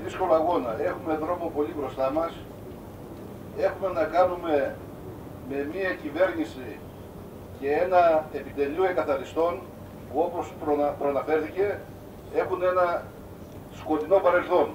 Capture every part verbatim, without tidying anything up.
δύσκολο αγώνα. Έχουμε δρόμο πολύ μπροστά μας. Έχουμε να κάνουμε με μια κυβέρνηση και ένα επιτελείο εκαθαριστών που, όπως προνα, προαναφέρθηκε, έχουν ένα σκοτεινό παρελθόν.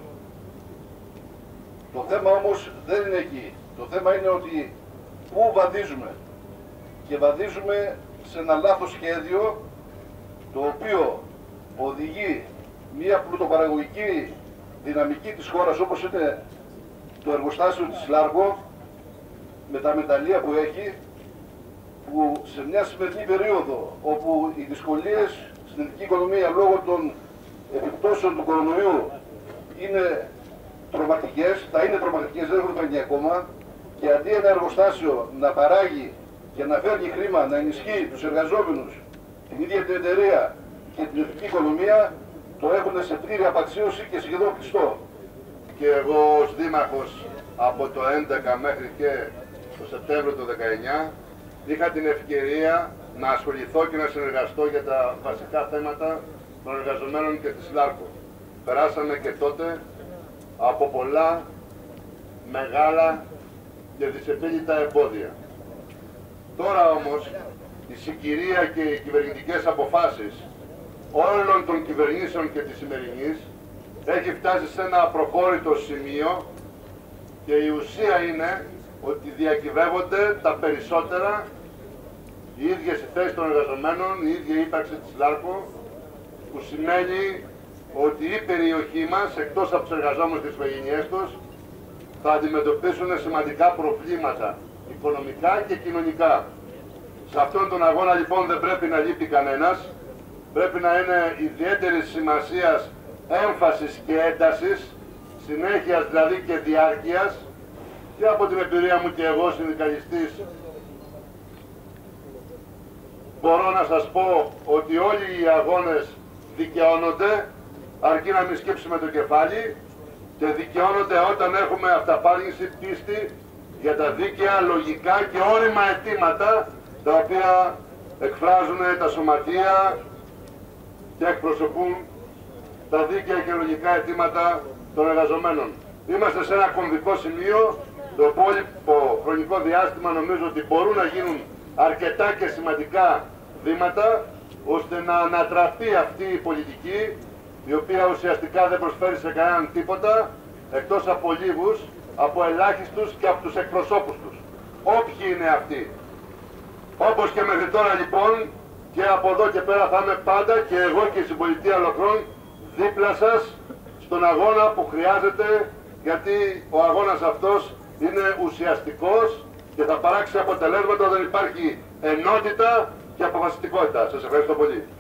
Το θέμα όμως δεν είναι εκεί. Το θέμα είναι ότι πού βαδίζουμε. Και βαδίζουμε σε ένα λάθος σχέδιο, το οποίο οδηγεί μια πλουτοπαραγωγική δυναμική της χώρας, όπως είναι το εργοστάσιο της Λάρκο, με τα μεταλλεία που έχει, που σε μια σημερινή περίοδο, όπου οι δυσκολίες στην ελληνική οικονομία λόγω των επιπτώσεων του κορονοϊού είναι τρομακτικές, θα είναι τρομακτικές, δεν έχουν φανεί ακόμα, και αντί ένα εργοστάσιο να παράγει και να φέρνει χρήμα, να ενισχύει τους εργαζόμενους, την ίδια την εταιρεία και την εθνική οικονομία, το έχουν σε πλήρη απαξίωση και σχεδόν κλειστό. Και εγώ ως δήμαρχος από το έντεκα μέχρι και το Σεπτέμβριο του δεκαεννιά είχα την ευκαιρία να ασχοληθώ και να συνεργαστώ για τα βασικά θέματα των εργαζομένων και της Λάρκο. Περάσαμε και τότε από πολλά μεγάλα και δυσεπίλητα εμπόδια. Τώρα όμως η συγκυρία και οι κυβερνητικές αποφάσεις όλων των κυβερνήσεων και της σημερινής έχει φτάσει σε ένα προχώρητο σημείο και η ουσία είναι ότι διακυβεύονται τα περισσότερα, οι ίδιες οι θέσεις των εργαζομένων, η ίδια η ύπαρξη της Λάρκο, που σημαίνει ότι η περιοχή μας, εκτός από τους εργαζόμενους και τις οικογένειές τους, θα αντιμετωπίσουν σημαντικά προβλήματα οικονομικά και κοινωνικά. Σε αυτόν τον αγώνα λοιπόν δεν πρέπει να λείπει κανένας, πρέπει να είναι ιδιαίτερης σημασίας, έμφασης και έντασης, συνέχειας δηλαδή και διάρκειας, και από την εμπειρία μου και εγώ συνδικαλιστής μπορώ να σας πω ότι όλοι οι αγώνες δικαιώνονται, αρκεί να μην σκύψουμε το κεφάλι, και δικαιώνονται όταν έχουμε αυταπάρνηση, πίστη για τα δίκαια, λογικά και όριμα αιτήματα τα οποία εκφράζουν τα σωματεία και εκπροσωπούν τα δίκαια και λογικά αιτήματα των εργαζομένων. Είμαστε σε ένα κομβικό σημείο, το υπόλοιπο χρονικό διάστημα νομίζω ότι μπορούν να γίνουν αρκετά και σημαντικά βήματα ώστε να ανατραπεί αυτή η πολιτική, η οποία ουσιαστικά δεν προσφέρει σε κανέναν τίποτα, εκτός από λίγους, από ελάχιστους και από τους εκπροσώπους τους. Όποιοι είναι αυτοί. Όπως και μέχρι τώρα λοιπόν, και από εδώ και πέρα θα είμαι πάντα και εγώ και η συμπολιτεία ολοκληρών δίπλα σας στον αγώνα που χρειάζεται, γιατί ο αγώνας αυτός είναι ουσιαστικός και θα παράξει αποτελέσματα όταν υπάρχει ενότητα και αποφασιστικότητα. Σας ευχαριστώ πολύ.